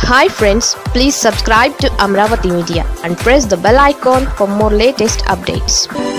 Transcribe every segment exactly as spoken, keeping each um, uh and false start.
Hi friends, please subscribe to Amravati Media and press the bell icon for more latest updates.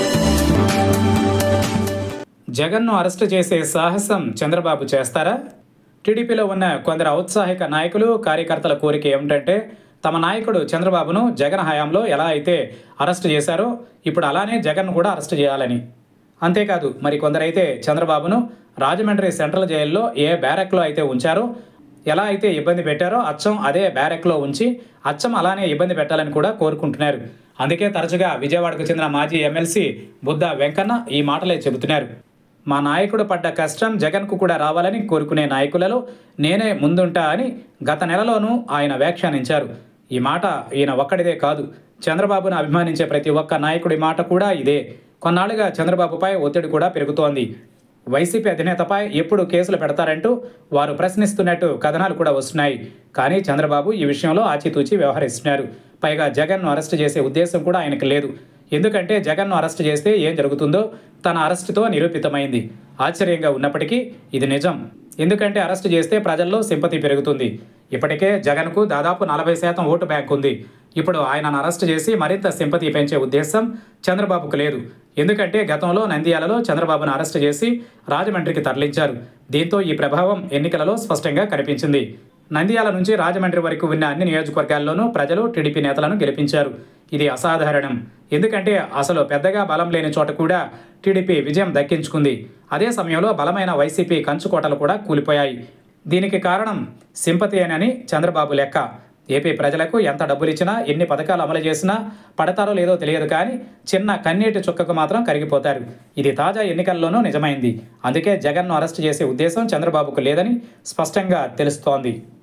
జగన్ను arrest చేసే సాహసం చంద్రబాబు చేస్తారా? టీడీపీలో ఉన్న కొందరు ఔత్సాహిక నాయకులు, కార్యకర్తల కోరిక ఏమిటంటే తమ నాయకుడు చంద్రబాబును జగన్ హయాంలో ఎలా అయితే అరెస్టు చేశారో ఇప్పుడు అలానే జగన్ కూడా అరెస్టు చేయాలని. అంతేకాదు మరి కొందరైతే చంద్రబాబును రాజమండ్రి సెంట్రల్ జైల్లో ఏ బ్యారెక్లో అయితే ఉంచారో, ఎలా అయితే ఇబ్బంది పెట్టారో అచ్చం అదే బ్యారెక్లో ఉంచి అచ్చం అలానే ఇబ్బంది పెట్టాలని కూడా కోరుకుంటున్నారు. అందుకే తరచుగా విజయవాడకు చెందిన మాజీ ఎమ్మెల్సీ బుద్ధ వెంకన్న ఈ మాటలే చెబుతున్నారు. మా నాయకుడు పడ్డ కష్టం జగన్కు కూడా రావాలని కోరుకునే నాయకులలో నేనే ముందుంటా అని గత నెలలోనూ ఆయన వ్యాఖ్యానించారు. ఈ మాట ఈయన ఒక్కడిదే కాదు, చంద్రబాబును అభిమానించే ప్రతి ఒక్క నాయకుడి మాట కూడా ఇదే. కొన్నాళ్లుగా చంద్రబాబుపై ఒత్తిడి కూడా పెరుగుతోంది. వైసీపీ అధినేతపై ఎప్పుడు కేసులు పెడతారంటూ వారు ప్రశ్నిస్తున్నట్టు కథనాలు కూడా వస్తున్నాయి. కానీ చంద్రబాబు ఈ విషయంలో ఆచితూచి వ్యవహరిస్తున్నారు. పైగా జగన్ను అరెస్టు చేసే ఉద్దేశం కూడా ఆయనకు లేదు. ఎందుకంటే జగన్ను అరెస్టు చేస్తే ఏం జరుగుతుందో తన అరెస్టుతో నిరూపితమైంది. ఆశ్చర్యంగా ఉన్నప్పటికీ ఇది నిజం. ఎందుకంటే అరెస్టు చేస్తే ప్రజల్లో సింపతి పెరుగుతుంది. ఇప్పటికే జగన్కు దాదాపు నలభై శాతం ఓటు బ్యాంక్ ఉంది. ఇప్పుడు ఆయనను అరెస్టు చేసి మరింత సింపతి పెంచే ఉద్దేశం చంద్రబాబుకు లేదు. ఎందుకంటే గతంలో నంద్యాలలో చంద్రబాబును అరెస్టు చేసి రాజమండ్రికి తరలించారు. దీంతో ఈ ప్రభావం ఎన్నికలలో స్పష్టంగా కనిపించింది. నంద్యాల నుంచి రాజమండ్రి వరకు ఉన్న అన్ని నియోజకవర్గాల్లోనూ ప్రజలు టీడీపీ నేతలను గెలిపించారు. ఇది అసాధారణం. ఎందుకంటే అసలు పెద్దగా బలం లేని చోట కూడా టీడీపీ విజయం దక్కించుకుంది. అదే సమయంలో బలమైన వైసీపీ కంచుకోటలు కూడా కూలిపోయాయి. దీనికి కారణం సింపతి అని చంద్రబాబు లెక్క. ఏపీ ప్రజలకు ఎంత డబ్బులు ఇచ్చినా, ఎన్ని పథకాలు అమలు చేసినా పడతారో లేదో తెలియదు, కానీ చిన్న కన్నీటి చుక్కకు మాత్రం కరిగిపోతారు. ఇది తాజా ఎన్నికల్లోనూ నిజమైంది. అందుకే జగన్ను అరెస్టు చేసే ఉద్దేశం చంద్రబాబుకు లేదని స్పష్టంగా తెలుస్తోంది.